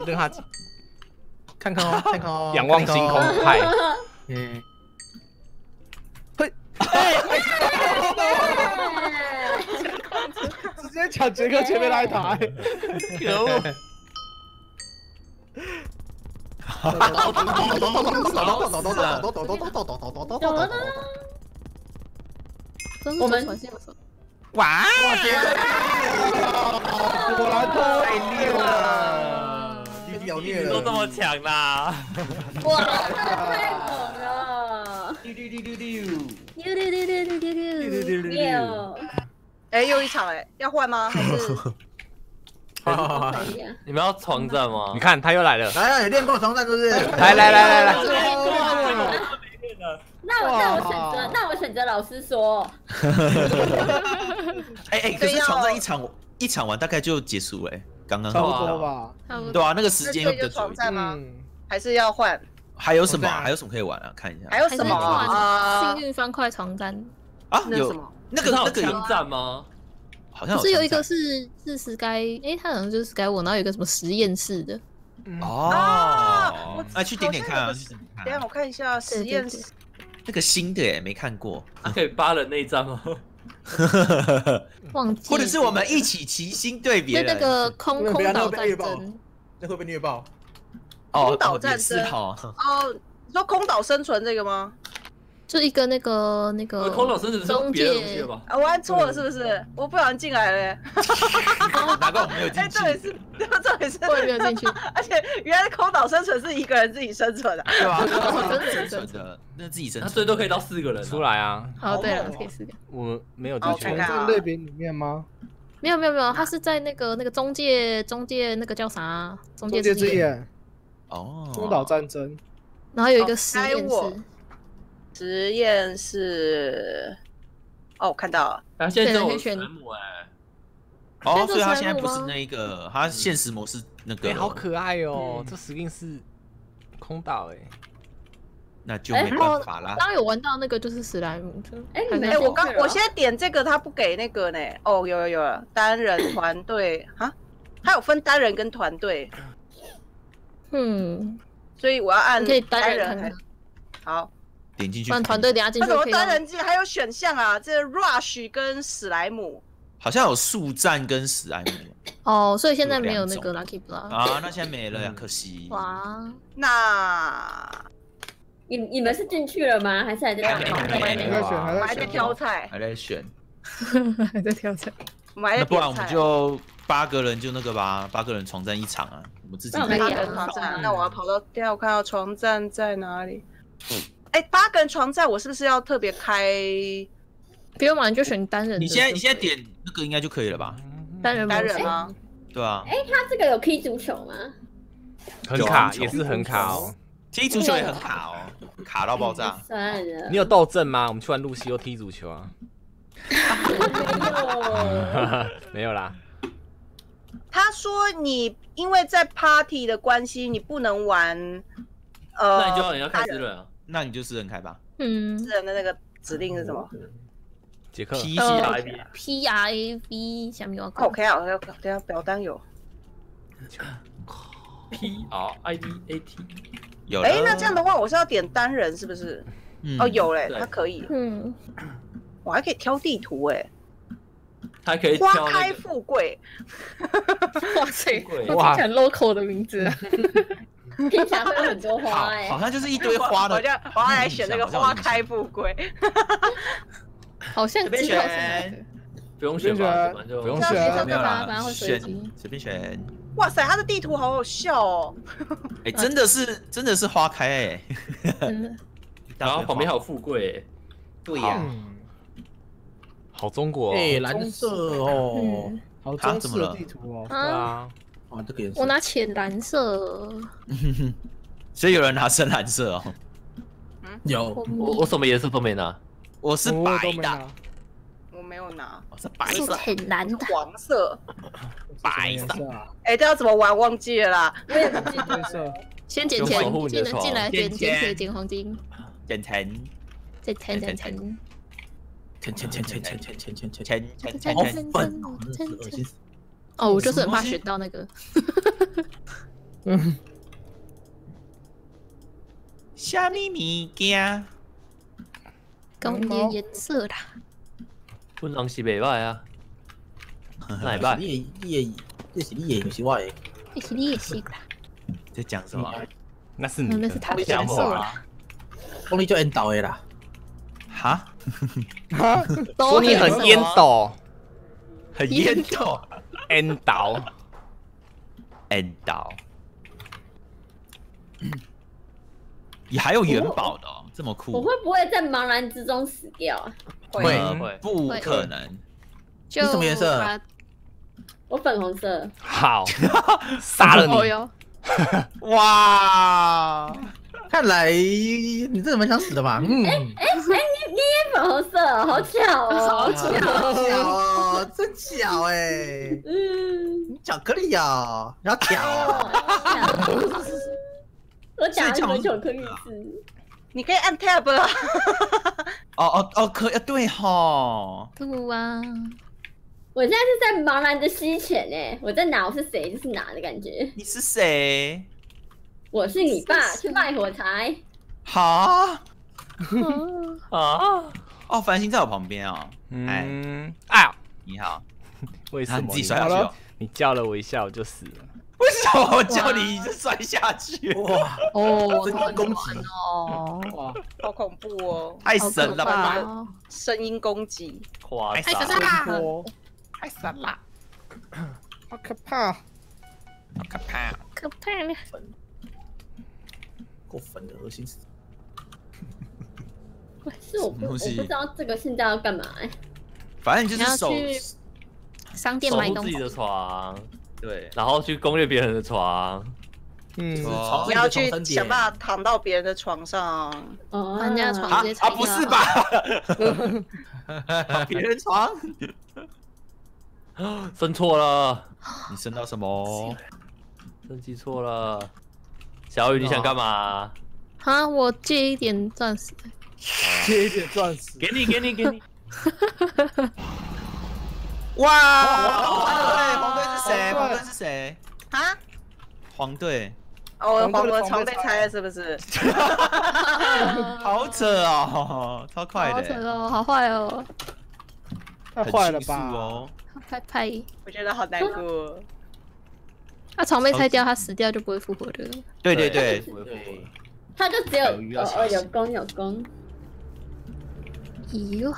让他看看哦，看看哦， 仰望星空派。 嗯，直接抢杰克前面那一台， 可恶！ 我们哇！ 果然太虐了， 屌虐都这么强啦！ 哇，太猛了！六， 哎，又一场哎，要换吗？还是？ 可以啊。 你们要床战吗？ 你看他又来了， 来，你练过床战是不是？ 来， 那我选择老师说。 可是床战一场完大概就结束了，刚刚差不多吧？ 对啊，那个时间这就会比较久一点。 床战吗？还是要换？ 还有什么？还有什么可以玩啊？看一下。 还有什么啊？ 幸运方块床单啊？有那什么？ 那个有枪战吗？ 好像是有一个是 Sky， 它好像就是 Sky 我，然后有一个什么实验室的。 哦，那去点点看啊！ 等下我看一下实验室。 那个新的哎，没看过。 可以8人内战吗？ 忘记。 或者是我们一起齐心对别人。 那个空岛战争。 那会被虐爆。 空岛战争哦， 你说空岛生存这个吗？ 就一个那个空岛生存是别的东西了吧？ 我按错了是不是？我不小心进来了。 难怪我没有进去。 这里是我也没有进去。 而且原来空岛生存是一个人自己生存的， 对吧？生存的，那自己生存。 他最多可以到4个人出来啊！ 哦，对了，可以4个。 我没有进去。 这个类别里面吗？ 没有，他是在那个中介那个叫啥？中介之眼。 哦。 空岛战争。 然后有一个实验室。 实验室，哦，我看到了。 然后现在只有史莱姆哦，所以他现在不是那个，他现实模式那个。 好可爱哦，这skin是空岛哎， 那就没办法啦。 刚有玩到那个就是史莱姆， 我现在点这个，他不给那个呢。哦，有了，单人团队啊，他有分单人跟团队。所以我要按单人。好。 点进去， 换团队等下进去。 那怎么单人机还有选项啊？这 Rush 跟史莱姆， 好像有速战跟史莱姆。 哦，所以现在没有那个 Lucky Block 啊，那现在没了呀，可惜。 哇， 那你们是进去了吗？还是还在挑？ 还在挑菜， 还在选， 还在挑菜。 那不然我们就8个人就那个吧，8个人床战一场啊，我们自己。 8个人床战，那我要跑到等下我看到床战在哪里。8个人床战，我是不是要特别开？ 不用嘛，你就选单人。 你现在点那个应该就可以了吧？ 单人吗？ 对啊。 他这个有踢足球吗？ 很卡，也是很卡哦。 踢足球也很卡哦，卡到爆炸。 算了。 你有斗阵吗？我们去玩露西欧踢足球啊。没有啦。 他说你因为在 party 的关系，你不能玩。 那你就要开4人啊。 那你就4人开吧。 4人的那个指令是什么？ 杰克 PRAV 下面我看。 OK 啊，等下表单有。 PRIVAT 有。 那这样的话，我是要点单人是不是？哦，有嘞，它可以。我还可以挑地图哎。 还可以挑。 花开富贵。 哇塞，哇，很 local 的名字。 听起来会有很多花哎， 好像就是一堆花的。 我要来选那个花开富贵。 好像随便选， 不用选吧， 不用选， 没有啦，选随便选。 哇塞，它的地图好好笑哦！ 真的是花开哎。 然后旁边还有富贵哎。 对呀。 好中国蓝色哦，好中式的地图哦。 对啊。 哇，这个颜色。 我拿浅蓝色。 所以有人拿深蓝色哦。 有。 我什么颜色都没拿。 我是白的。 我没有拿。 我是白色。 浅蓝的。 黄色。 白色。 这要怎么玩？忘记了啦。 我也不记得。 先捡钱，进来捡血捡黄金。 捡钱。 哦，我就是很怕选到那个。 虾米物件？ 讲你的颜色啦。 本人是袂歹啊，哪会歹？ 这是你的，不是我的。 这是你的色啦。 在讲什么？ 那是你的， 那是他的讲颜色啦。 话。 讲你就缘投的啦。 哈？ 说你很烟斗， 很烟斗。 烟斗， 烟斗。也还有元宝的哦，这么酷。 我会不会在茫然之中死掉啊？ 会不可能。 就你什么颜色把我粉红色。 好，杀了你！ 哦哟， 哇！ 看来你真的蛮想死的嘛？ 你也粉红色哦，好巧哦， 好巧哦，真巧哎！巧克力哦，要挑哦。 我打什么巧克力字？ 你可以按 tab 啊。 哦，可以，对吼。 对啊， 我现在是在茫然的西前哎，我在哪？我是谁就是哪的感觉。 你是谁？ 我是你爸，去卖火柴。 哈？ 啊！ 哦，繁星在我旁边哦。 啊！ 你好。 为什么你自己摔下去哦？ 你叫了我一下，我就死了。 为什么我叫你一直摔下去？ 哇哦， 真的攻击哦， 哇！ 好恐怖哦！ 太神了吧！ 吧！ 声音攻击， 夸太张神了！ 太神了， 好可怕， 好可怕！ 可怕了！ 够粉的，恶心死！ 是我不知道这个现在要干嘛哎。 反正就你要是手去商店守买东西。 护自己的床， 对， 然后去攻略别人的床。 哦你要去想办法躺到别人的床上。 哦， 人家的床直接拆掉。 不是吧？别人床？ 生错了， 你升到什么？ 升级错了。小雨，你想干嘛？ 啊，我借一点钻石。 借一点钻石， 给你。 哇！黄队是谁？黄队是谁？ 啊？ 黄队。 哦，我的床被拆了是不是？ 好扯哦，超快好扯的， 哦，好坏哦， 太坏了很迅速吧？ 哦！ 拍拍。 我觉得好难过。 他床被拆掉，他死掉就不会复活的。 对， 对， 他就只有有攻。 咦哟，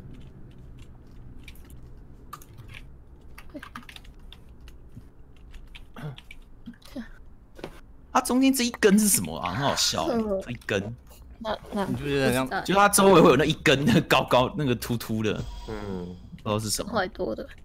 它中间这一根是什么啊？很好笑，这一根， 那你就觉得像就它周围会有那一根那个高那个凸凸的，不知道是什么。 坏多的。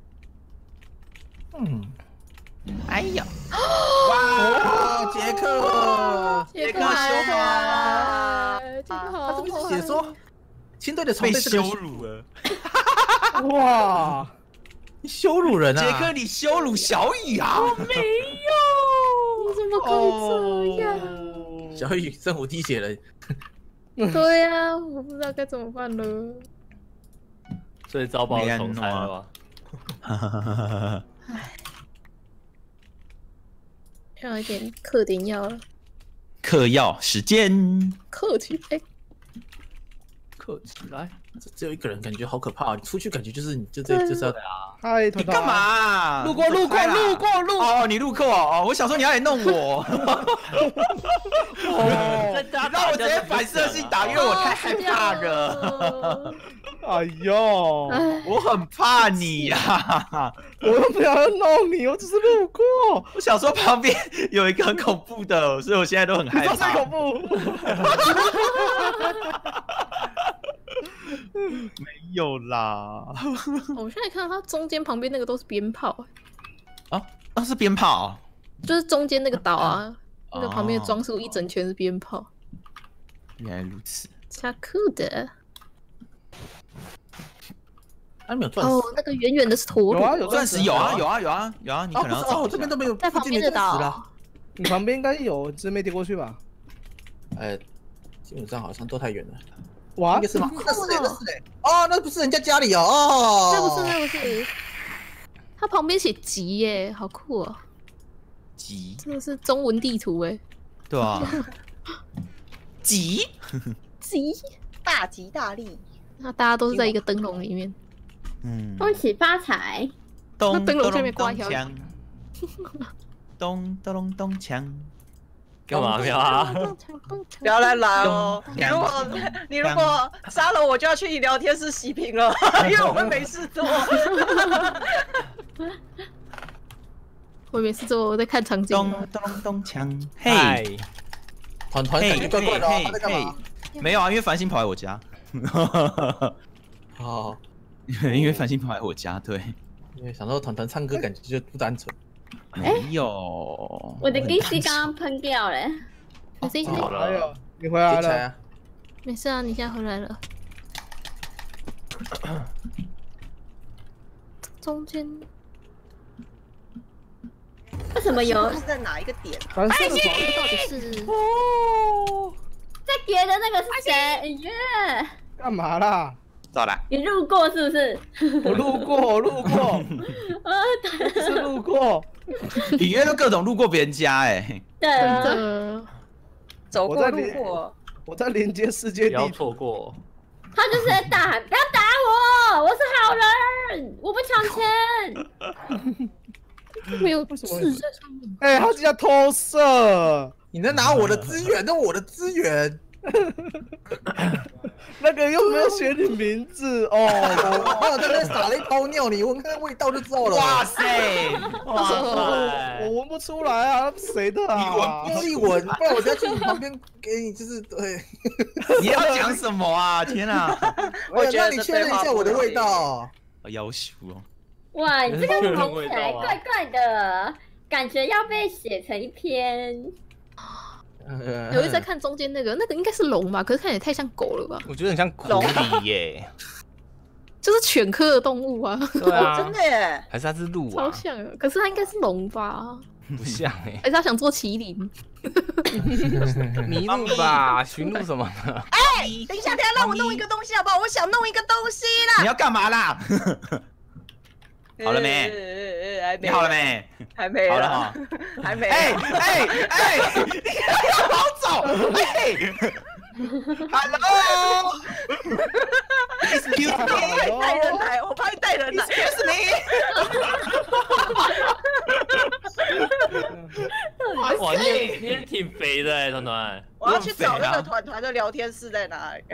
哎呀， 哇，杰克， 杰克修好，杰克他好这边写说，亲队的床被被这个羞辱了。 哇，你羞辱人啊！ 杰克，你羞辱小雨啊！ 你怎么可以这样？ 小雨圣母滴血了， 对呀，我不知道该怎么办了。 最糟糕的重裁了吧？ 要一点嗑点药了， 嗑药时间， 嗑起来。 刻起来。 这只有一个人，感觉好可怕。你出去感觉就是你就是要嗨， 你干嘛？ 路过！ 哦，你路过哦，我想说你要来弄我。 哦， 你让我直接反射性打，因为我太害怕了。 哎呦， 我很怕你呀！ 我又不想要弄你，我只是路过。 我想说旁边有一个很恐怖的，所以我现在都很害怕。 太恐怖。 没有啦。 我现在看到它中间旁边那个都是鞭炮， 啊，是鞭炮， 就是中间那个岛啊，那个旁边的装饰物一整圈是鞭炮。 原来如此， 超酷的。 啊，没有钻石哦，那个远远的是陀螺。 有钻石有啊，你可能要找这边都没有， 在旁边的岛。 你旁边应该有，只是没跌过去吧？ 基本上好像都太远了。 哇， 那个是吗？那是嘞，哦，那不是人家家里哦， 那不是，它旁边写吉耶，好酷哦。 吉， 这个是中文地图哎。 对啊，吉吉， 大吉大利。 那大家都是在一个灯笼里面。 恭喜发财。 咚那灯笼下面挂一条锵，咚咚咚咚锵。 干嘛喵啊？ 不要来拦哦！你如果杀了我，就要去你聊天室洗屏了，因为我们没事做。 我没事做，我在看场景。 咚咚咚锵，嘿， 团感觉怪怪的哦，他在干嘛？ 没有啊，因为繁星跑来我家。 哦， 因为繁星跑来我家，对。 因为想到团唱歌感觉就不单纯。 没有， 我的 GC 刚刚喷掉了。 可是好哎呦了， 你回来了。 啊！ 没事啊，你现在回来了。中间为什么有是在哪一个点？ 反正到底是在别的那个是谁？耶！ 干嘛啦？ 到了。 你路过是不是？ 我路过，是路过。 隐约都各种路过别人家，哎， 对真啊， 的。 走过路过， 我在连接世界不要地图。 错过。 他就是在大喊：“不要打我，我是好人，我不抢钱。 没有为什么字在上面。 哎，他这叫偷射。 你在拿我的资源，那我的资源。 那个又没有写你名字哦， 我在那撒了一泡尿，你闻看味道就知道了。 哇塞， 哇塞！ 我闻不出来啊，谁的啊？ 你闻，自己闻，不然我就要去你旁边给你，就是对。 你要讲什么啊？天啊！ 我觉得让你确认一下我的味道。 要求哦。 哇，你这个确认闻起味道啊来怪怪的，感觉要被写成一篇。 有一次在看中间那个应该是龙吧，可是看起来太像狗了吧？ 我觉得很像狐狸耶。 就是犬科的动物啊， 对啊， 真的耶！ 还是它是鹿超啊？ 像的。可是它应该是龙吧？ 不像哎， 还是他想做麒麟？ 麋鹿吧，驯鹿什么的。 等一下，让我弄一个东西好不好？我想弄一个东西啦。 你要干嘛啦？好了没？ 还没。 你好了？没？ 还没了好了哈。 还没。 哎，好走！哎 ，Hello，Excuse 我 me， 带人来，我帮你带人来。 Excuse me， 哇，你也挺肥的哎，团团。 我要去找那个团团的聊天室在哪里。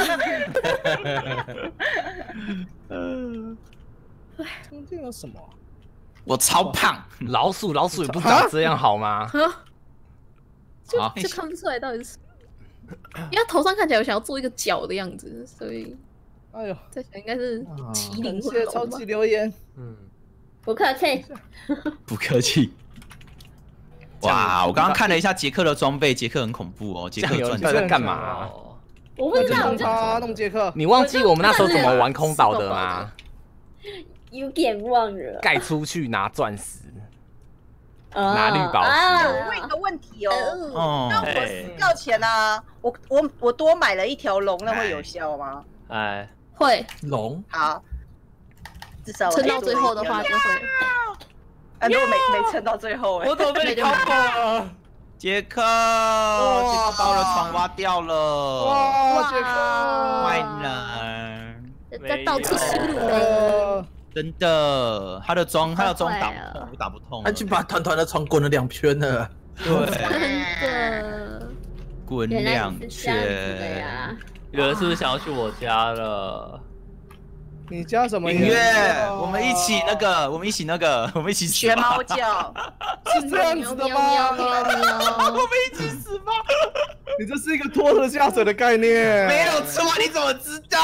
中间有什么？ 我超胖， 老鼠也不长这样好吗？好就看不出来到底是，因为他头上看起来我想要做一个角的样子，所以哎呦， 在想应该是麒麟感或龙吧谢超级。留言。 嗯， 不客气。 不客气。哇，我刚刚看了一下杰克的装备，杰克很恐怖哦，杰克酱油转你到底在干嘛？ 哦， 我不知道， 那就弄我就他弄杰克。 你忘记我们那时候怎么玩空岛的吗？ 有点忘了。 盖出去拿钻石，拿绿宝石我问一个问题哦， 哦那我死掉前啊，我多买了一条龙，那会有效吗？ 哎， 会龙， 好，至少我撑到最后的话就会。 如果没撑到最后， 我怎么被你敲破了？ 杰克把我的床挖掉了， 哇，杰克， 坏人， 在到处输入呗。 真的，他的妆打不坏痛， 了我打不痛了， 他去把团团的床滚了2圈了。 对， 真的。 滚原来 2 你是这样子的圈。 呀。 有人是不是想要去我家了？ 你叫什么音乐，我们一起那个，我们一起死学吧猫叫， 是这样子的喵喵喵吗？ 喵我们一起死吧！ 你这是一个拖着下水的概念。 没有错，你怎么知道？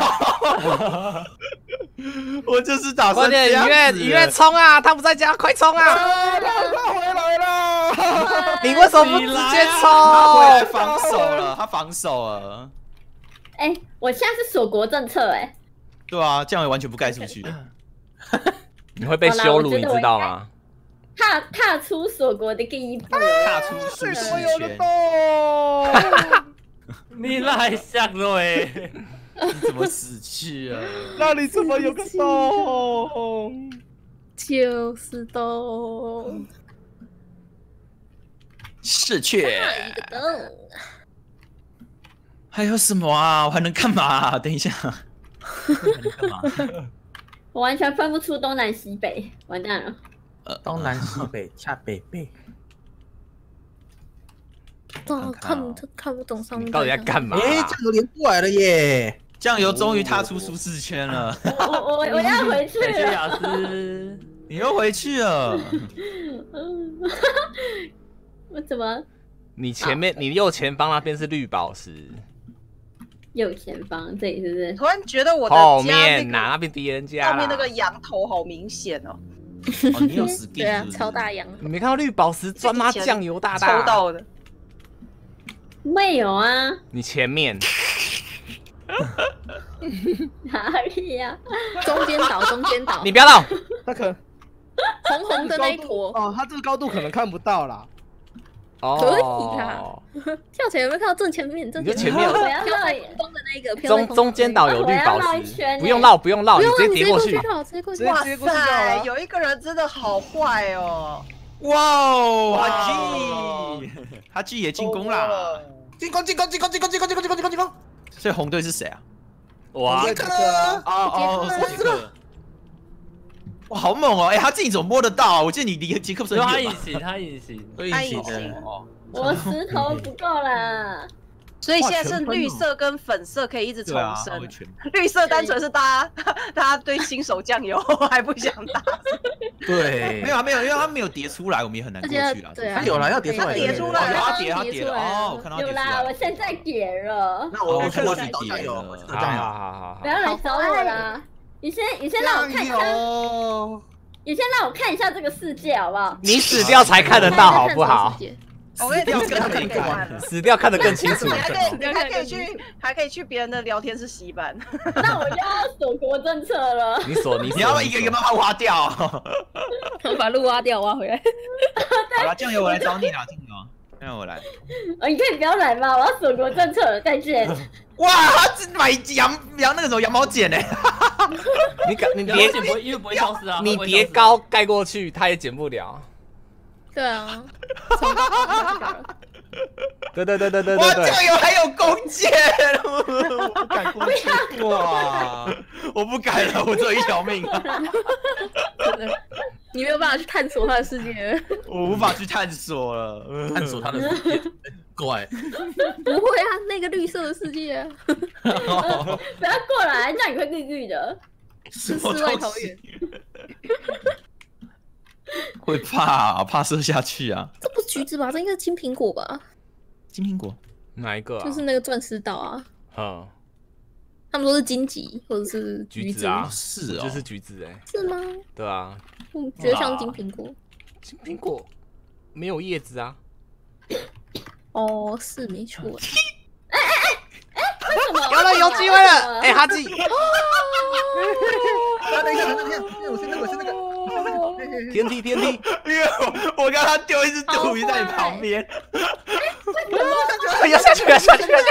我就是打快点， 算这样子音乐冲啊！他不在家，快冲啊！ 他回来了。 你为什么不直接冲？ 他回来防守了，他防守了。 哎，我现在是锁国政策哎。 对啊，这样也完全不盖出去。 你会被羞辱，你知道吗？ 踏出锁国的第一步。 踏出舒适我有个圈， 洞。 你太像了哎！ 你怎么死去了？ 那里怎么有个洞？ 就是都是却一个灯。 还有什么啊？我还能干嘛？等一下，还能干嘛？ 我完全分不出东南西北，完蛋了。 东南西北恰北北。 看不懂上面你到底在干嘛？ 哎，酱油连过来了耶！ 酱油终于踏出舒适圈了。 我要回去谢谢了。 雅思。 你又回去了。 我怎么？ 你前面，你右前方那边是绿宝石， 右前方这里是不是？ 突然觉得我的后家面那边敌人家后面那个羊头好明显哦。 哦，你有死对啊，超大羊。 你没看到绿宝石专吗？酱油大大抽到的。 没有啊， 你前面哪里呀？ 中间岛， 你不要闹。 他可能红红的那一坨。 哦，他这个高度可能看不到啦。 可以啦，跳起来有没有看到正前面？ 你就前面我要飘在空中的那个， 中间岛有绿宝石，不用绕，你直接叠过去。 哇塞，有一个人真的好坏哦！ 哇哦，哈基也进攻啦！ 进攻！ 所以红队是谁啊？ 哇， 杰克！ 哦，是杰克。哇，好猛哦！哎，他自己怎么摸得到啊？我记得你离杰克不是很远吧？ 他隐形。 我石头不够啦。 所以现在是绿色跟粉色可以一直重生。绿色单纯是大家对新手酱油还不想打。 对，没有，因为他没有叠出来，我们也很难过去了。 对啊， 他有了要叠出来， 他叠了哦，我看到有啦，我现在叠了。 那我看过去找酱油， 好， 不要来找我啦！你先让我看一下，你先让我看一下这个世界好不好？ 你死掉才看得到好不好？ 我跟你讲， 死掉看得更清楚。 还可以去别人的聊天室洗版。 那我就要锁国政策了。 你要一个一个把它挖掉。 我把路挖掉，挖回来。 好了，酱油我来找你啦，酱油我来。 你可以不要来吗？我要锁国政策了，再见。 哇，他买羊那个什么羊毛剪呢？ 你叠因为不会消失啊。 你叠高盖过去，它也剪不了。 对啊， 对。 哇，酱油还有弓箭，我不敢过去。哇，我不敢了，我只有一条命。 你没有办法去探索他的世界。 我无法去探索了， 探索他的世界。怪， 不会啊，那个绿色的世界啊。 不要过来，这样你会绿绿的。 是世外桃源。 会怕射下去啊！ 这不是橘子吧？这应该是金苹果吧？ 金苹果哪一个？ 就是那个钻石岛啊。他们说是荆棘或者是橘子啊， 是哦， 就是橘子哎。 是吗？ 对啊。 我觉得像金苹果。 金苹果没有叶子啊。 哦，是没错。 为什么？ 有机会了！哎，哈基。 等一下，我先那个。 天梯， 因为我刚刚丢一只毒鱼在你旁边。 要下去了！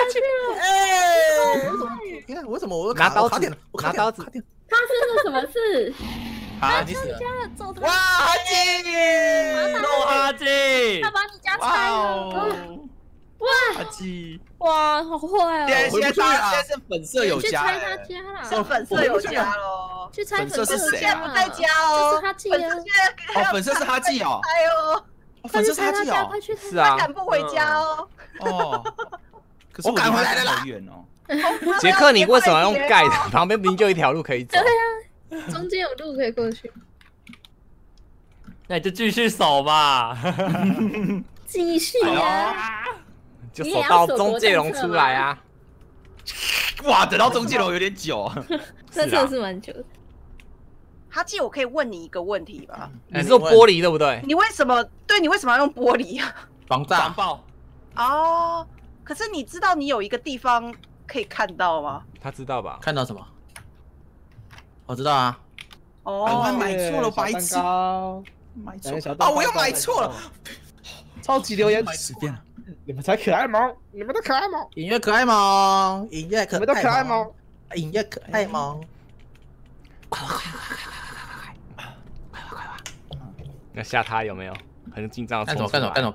哎，你看我怎么我拿刀子？ 拿刀子。 他是什么事？ 哈基死了！哇，哈基， 弄哈基， 他把你家拆了。 哇， 哈基， 哇，好坏哦！ 现在是粉色有家， 去拆他家啦！ 是粉色有家喽。 去拆粉色是谁啊？不在家哦。 这是哈基啊！ 粉色是哈基哦。粉色是哈基哦。 是啊。 他赶不回家哦。 可是我赶回来了啦。好远哦。 杰克，你为什么要用盖的？旁边明明就一条路可以走。 对啊，中间有路可以过去。 那你就继续守吧。 继续啊！ 就守到中介龙出来啊！ 哇，等到中介龙有点久啊。 这真的是蛮久的。 哈基，我可以问你一个问题吗？ 你是用玻璃对不对？ 你为什么要用玻璃啊？ 防炸防爆。 哦，可是你知道你有一个地方可以看到吗？ 他知道吧？ 看到什么？我知道啊。 哦， 我买错了，白痴！买错啊！我又买错了。 超级留言随便了， 你们才可爱萌，你们都可爱萌， 音乐可爱萌，音乐可爱萌， 你们都可爱萌， 音乐可爱萌。 那吓他有没有？ 很紧张。 干走！ 来了，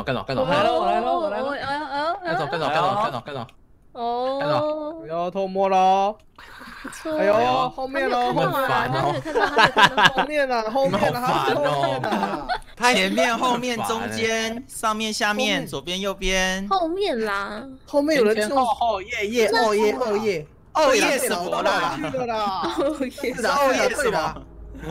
哦， 不要偷摸喽！哎呦，后面喽，后面了，后面了， 前面、后面、中间、上面、下面、左边、右边。 后面啦， 后面有人后耶，哦耶什么啦？ 去了啦！ 是的，哦耶什么？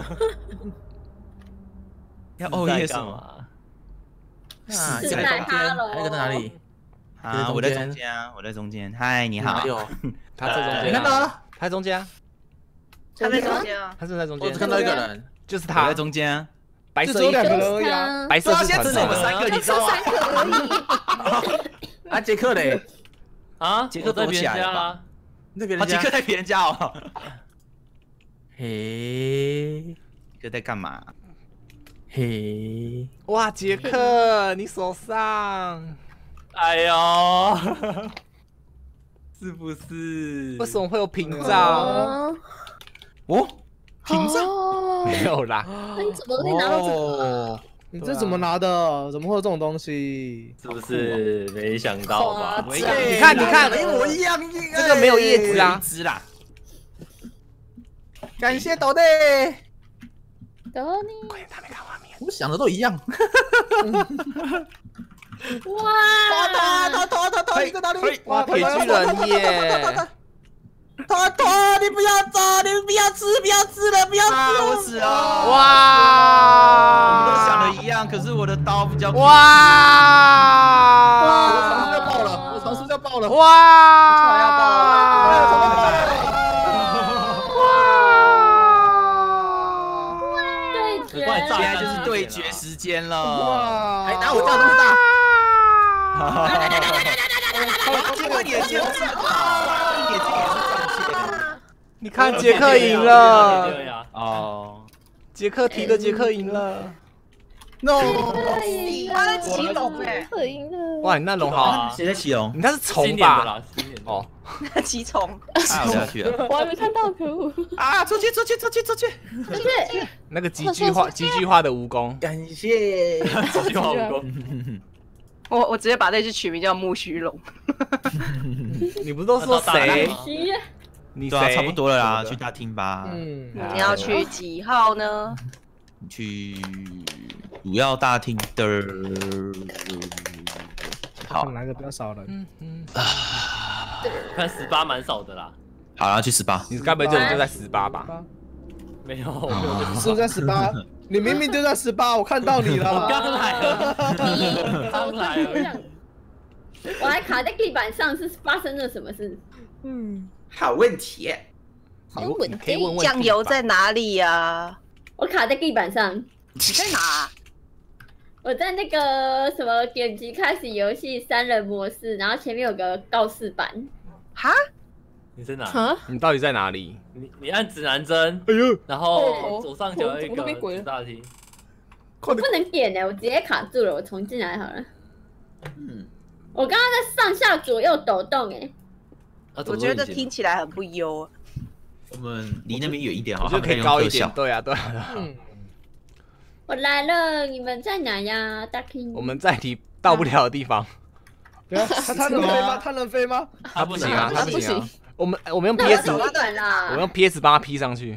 要哦耶什么？ 是在哈喽。 还有一个在哪里？啊，我在中间啊，我在中间。嗨，你好。 他在中间。 你看到了？ 他在中间啊。 他在中间啊。 他是在中间。 我只看到一个人， 就是他在中间啊。 白色只有2个人而已啊。 白色是现在只有我们3个，你知道吗？ 啊，杰克嘞？ 啊， 杰克躲起来了吧？ 那别人杰克在别人家哦。嘿，杰克在干嘛？嘿， 哇，杰克，你手上， 哎呦， 是不是？ 为什么会有屏障？ 哦，屏障没有啦。 那你怎么可以拿到这个？ 你这怎么拿的？怎么会有这种东西？ 是不是没想到吧？ 你看， 一模一样， 这个没有叶子啊。 感谢斗内。 快点，他没看画面。 我们想的都一样。 哇！ 头你在哪里？ 哇，铁巨人耶！ 头，你不要走，你不要吃了，不要吃了， 我死了！ 哇！ 我们都想的一样，可是我的刀比较哇！ 我床书要爆了！ 哇！ 要爆了！ 现在就是对决时间了！ 哇！还拿我这样东西大！结果你的剑是你看杰克赢了！ 哦， 杰克提的，杰克赢了。 No， 他在骑龙哎， 可赢了。 哇，你那龙好， 谁在骑龙？ 你那是虫吧？哦， 骑虫。 我下去了。 我还没看到，可恶！ 啊，出去！ 那个极具化的蜈蚣， 感谢极具化蜈蚣。 我直接把那只取名叫木须龙。 你不是都说谁？你谁？ 差不多了啦，去大厅吧。 你要去几号呢？ 去主要大厅的。好， 哪个比较少人？ 看18蛮少的啦。 好，然后去18。 你该不会就在18吧？ 没有，我没有。 是不是在18？你明明就在18，我看到你了。 我刚来了，刚来了。 我还卡在地板上，是发生了什么事？ 好问题。 好稳定。 酱油在哪里呀？ 我卡在地板上。 你在哪？ 我在那个什么点击开始游戏3人模式，然后前面有个告示板。 哈？ 你在哪？ 你到底在哪里？ 你按指南针，哎呦，然后左上角有一个大厅。 我不能点我直接卡住了，我重进来好了。我刚刚在上下左右抖动我觉得听起来很不优。 我们离那边远一点好， 就可以高一点。对啊。 我来了，你们在哪呀，大 king？ 我们在你到不了的地方。 他能飞吗？他能飞吗？ 他不行啊，他不行啊。我们用 PS， 我们用 PS 帮他 P 上去。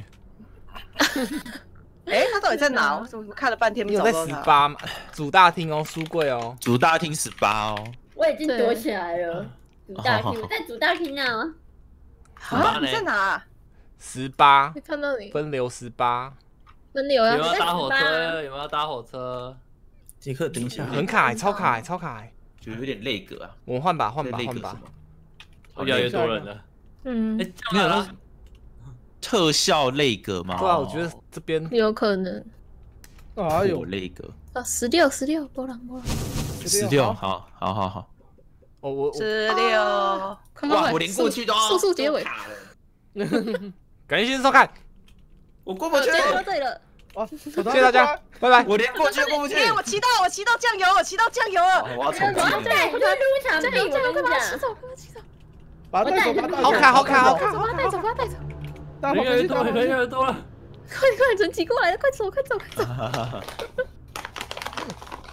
他到底在哪？我怎么看了半天没找到他？ 有在18吗？主大厅哦，书柜哦。 主大厅18哦。 我已经躲起来了。主大厅，我在主大厅啊。 啊？你在哪 ？18。 没看到你。 分流18。 分流啊！ 有没有搭火车？有没有搭火车？ 杰克，等一下。 很卡，超卡， 就有点累格啊。 我们换吧。 越来越多人了。 没有那特效累格吗？ 对啊，我觉得这边有可能。 有累格。 16，波浪。 16，好。 我 16。 哇，我连过去都速结尾。 感谢先生收看。 我过不去。 这里了。 谢谢大家，拜拜。 我连过去都过不去。 我骑到酱油了， 我要重进。 对，我就入场币，我跟你讲。 把他带走， 好卡。 把他带走。 人越来越多了。 快，人挤过来了，快走。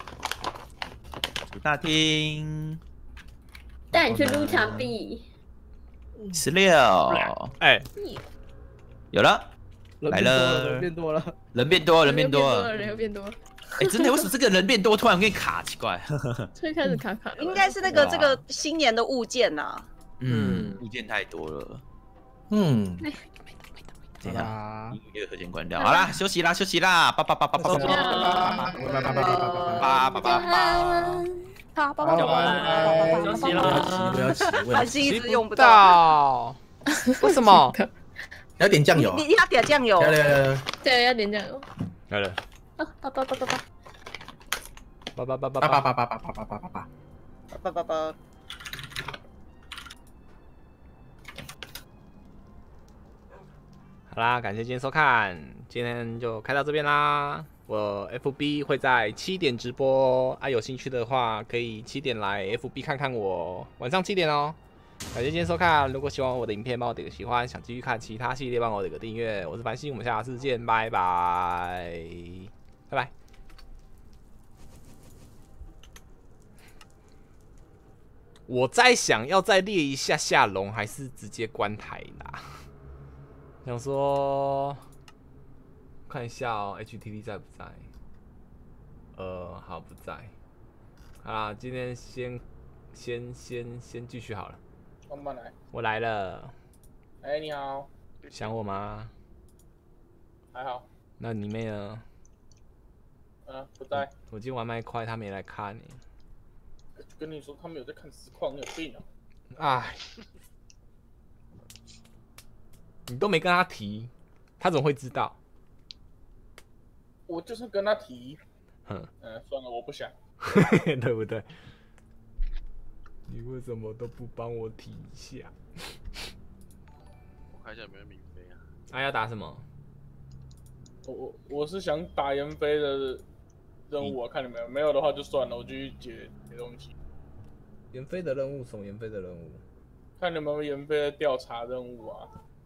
大厅。 带你去撸墙壁。 16。 哎， 有了，来了， 人变多了， 人变多，人变多， 人又变多。 哎，真的，为什么这个人变多，突然给你卡？奇怪。 最开始卡卡。 应该是那个这个新年的物件呐。 物件太多了。这样，音乐和弦关掉。好啦，休息啦，休息啦，叭叭叭叭叭叭叭叭叭叭叭叭。 好，爸爸， 休息啦， 不要骑， 还是一直用不到。为什么？ 要点酱油。 你要点酱油。 对，要点酱油。 来了。 啊，叭叭叭叭叭。 叭叭叭叭叭叭叭叭叭叭叭叭叭叭。好啦，感谢今天收看，今天就开到这边啦。我 FB 会在7点直播啊，有兴趣的话可以7点来 FB 看看我，晚上7点哦。感谢今天收看，如果喜欢我的影片，帮我点个喜欢，想继续看其他系列，帮我点个订阅。我是繁星，我们下次见，拜拜，拜拜。我在想要再列一下下龙，还是直接关台啦？想说看一下哦 ，HTT 在不在？好，不在。好啦，今天先继续好了。 慢慢来。 我来了。 哎，你好。 想我吗？ 还好。 那你妹呢？ 不在。 我今天玩麦快，他没来看你。 跟你说，他们有在看实况，你有病啊！ 哎。你都没跟他提，他怎么会知道？ 我就是跟他提。算了，我不想。 对不对？你为什么都不帮我提一下？ 我看一下有没有免费啊？ 要打什么？ 我是想打研飞的任务啊，看你们没有的话就算了，我就去解东西。 研飞的任务？什么研飞的任务？ 看你们有没有研飞的调查任务啊？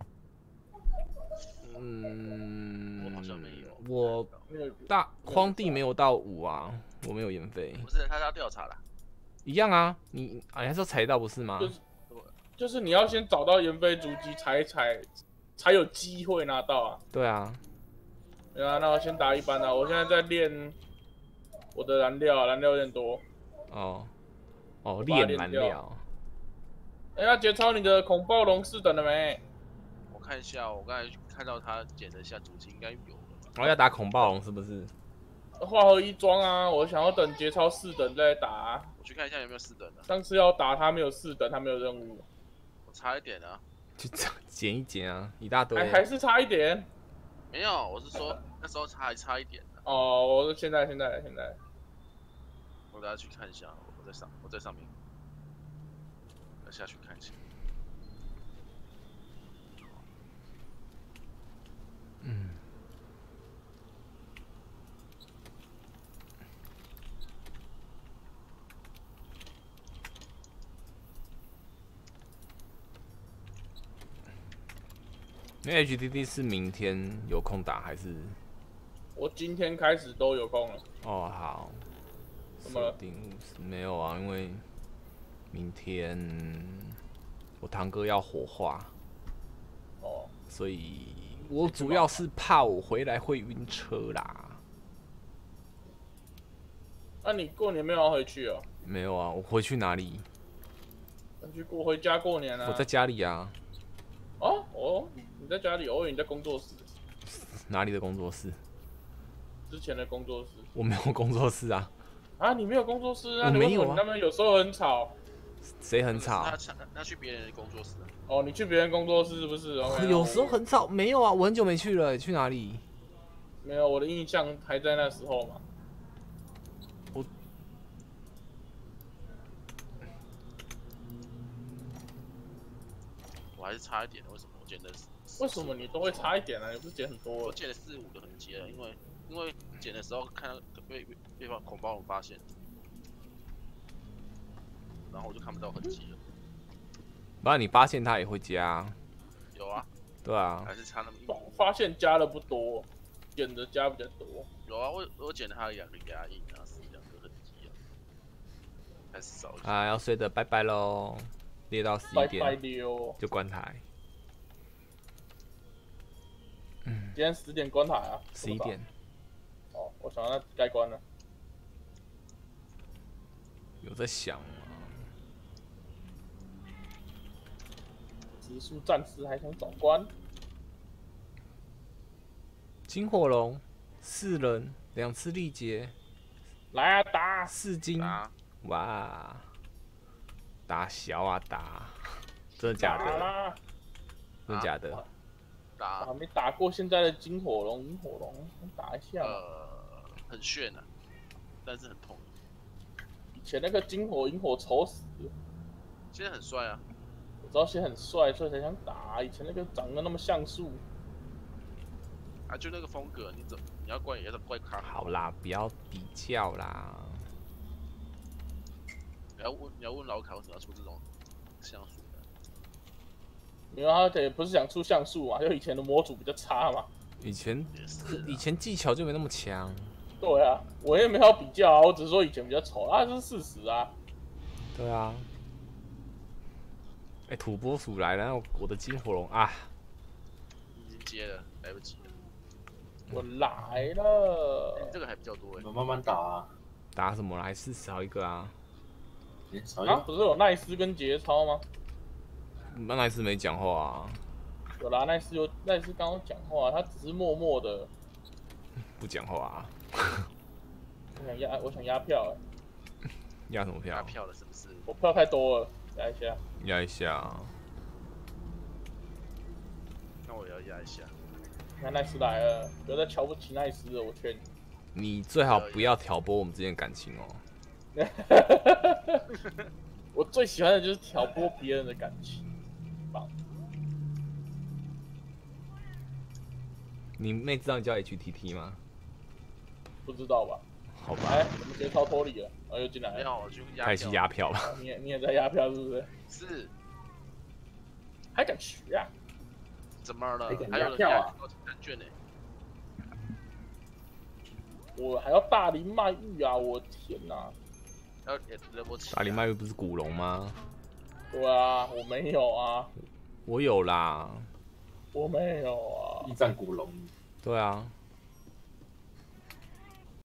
我好像没有。 我大荒地没有到5啊，我没有研飞。 不是，他要调查啦。 一样啊，你还是踩到不是吗？ 就是你要先找到研飞足迹才有机会拿到啊。 对啊。 对啊，那我先打一般的，我现在在练我的燃料，燃料有点多。 练燃料。 要节操你的恐暴龙4等了没？ 我看一下，我刚才看到他捡了一下足迹，应该有了。 要打恐暴龙是不是？ 化合一装啊，我想要等节操4等再打啊。 我去看一下有没有4等的。 上次要打他没有4等，他没有任务。 我差一点啊。 去捡一捡啊，一大堆。 还是差一点。 没有，我是说那时候还差一点的。 我说现在。 我等下去看一下，我在上面，要下去看一下。 那 HTT 是明天有空打还是？ 我今天开始都有空了。 好。 怎么了？ 没有啊，因为明天我堂哥要火化。所以我主要是怕我回来会晕车啦。 那你过年没有要回去哦？ 没有啊，我回去哪里？ 回家过年啊？ 我在家里啊。 你在家里？我以为你在工作室。 哪里的工作室？ 之前的工作室。 我没有工作室啊。 你没有工作室啊？ 我没有啊。 你那边有时候很吵。 谁很吵？ 他去别人的工作室。 你去别人工作室是不是？ 有时候很吵，没有啊，我很久没去了，去哪里？ 没有，我的印象还在那时候嘛。 我还是差一点，为什么？我捡的为什么你都会差一点呢？你不是捡很多？ 我捡了4、5个痕迹了，因为捡的时候看到被恐暴龙发现，然后我就看不到痕迹了。 不然你发现他也会加？ 有啊。 对啊。 还是差那么一点。 发现加的不多，捡的加比较多。 有啊，我捡了他2个牙印啊，是2个痕迹啊。 开始少。 啊，要睡的拜拜喽，列到11点， 拜拜溜就关台。 今天10点关台啊 ？11点。 哦，我想那该关了。 有在想吗？ 植树战士还想早关。 金火龙4人2次力竭， 来啊打 4金，哇，打小啊打，真的假的？真的假的？ 打没打过现在的金火龙、银火龙，打一下。 很炫啊，但是很痛。 以前那个金火、银火丑死了， 现在很帅啊。 我知道现在很帅，所以才想打。以前那个长得那么像素。 啊，就那个风格，你要怪也要怪卡。 好啦，不要比较啦。 你要问老卡为什么要出这种像素的？ 因为他也不是想出像素嘛，就以前的模组比较差嘛。 以前技巧就没那么强。 对啊，我也没有比较啊，我只是说以前比较丑啊，这是事实啊。 对啊。土拨鼠来了，我的金火龙啊！ 已经接了，来不及了。 我来了， 这个还比较多哎。 我们慢慢打啊。 打什么来？是少一个啊。 啊，不是有奈斯跟节操吗？ 奈斯没讲话啊。 有啦，奈斯刚刚讲话，他只是默默的不讲话啊。 我想压票哎。 压什么票？ 压票了是不是？ 我票太多了，压一下。 压一下。 那我也要压一下。 看奈斯来了，不要再瞧不起奈斯了，我劝你。 你最好不要挑拨我们之间的感情哦。 我最喜欢的就是挑拨别人的感情，棒。 你妹知道你叫 HTT 吗？ 不知道吧？ 好吧。 哎，我们直接超脱离了，又进来了。 没有，我去压票。 开始压票了。 你也在压票是不是？ 是。 还敢学啊？ 怎么了？ 还有人压感券呢？ 我还要大林麦玉啊！我天哪！ 大林麦玉不是古龙吗？ 对啊，我没有啊。 我有啦。 我没有啊。 驿站古龙。 对啊。